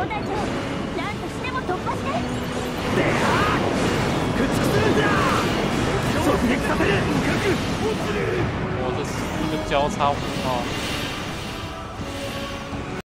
隊長、何としても突破して。 駆逐するんだ。直撃させる。 我的一个交叉护套。